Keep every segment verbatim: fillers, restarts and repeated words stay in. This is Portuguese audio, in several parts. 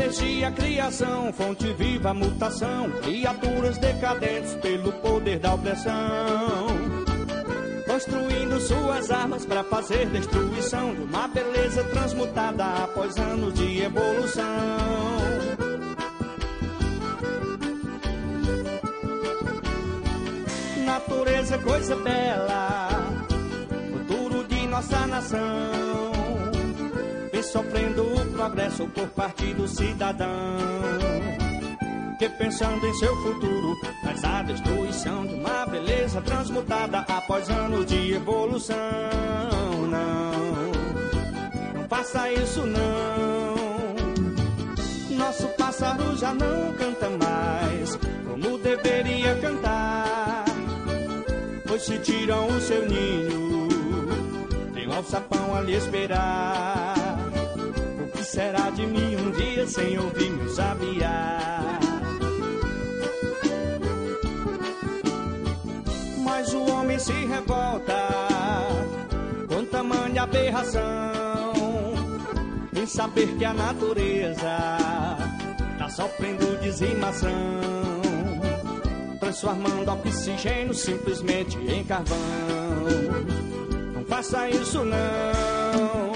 Energia, criação, fonte viva, mutação, criaturas decadentes pelo poder da opressão, construindo suas armas para fazer destruição de uma beleza transmutada após anos de evolução. Natureza, coisa bela, futuro de nossa nação, vem sofrendo o progresso por parte do cidadão, que pensando em seu futuro faz a destruição de uma beleza transmutada após anos de evolução. Não, não faça isso não. Nosso pássaro já não canta mais como deveria cantar, pois se tiram o seu ninho, tem um alçapão a lhe esperar. O que será de mim um dia sem ouvir meu sabiá? Mas o homem se revolta com tamanha aberração, em saber que a natureza tá sofrendo dizimação, transformando oxigênio simplesmente em carvão. Não faça isso não.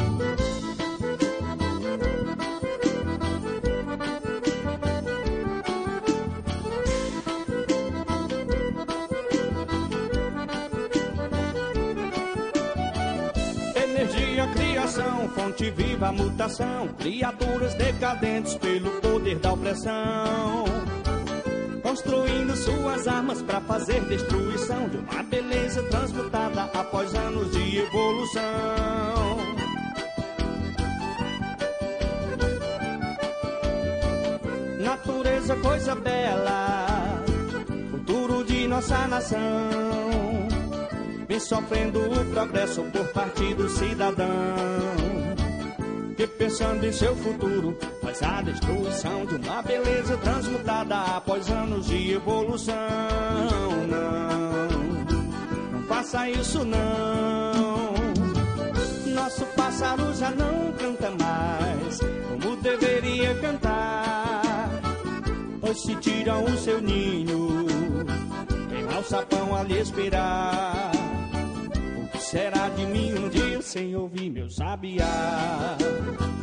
Energia, criação, fonte viva, mutação, criaturas decadentes pelo poder da opressão, construindo suas armas para fazer destruição de uma beleza transmutada após anos de evolução. Natureza, coisa bela, futuro de nossa nação, vem sofrendo o progresso por parte do cidadão, que pensando em seu futuro faz a destruição de uma beleza transmutada após anos de evolução. Não, não faça isso não. Nosso pássaro já não canta mais como deveria cantar, pois se tiram o seu ninho, tem um alçapão a lhe esperar. O que será de mim um dia sem ouvir meu sabiá?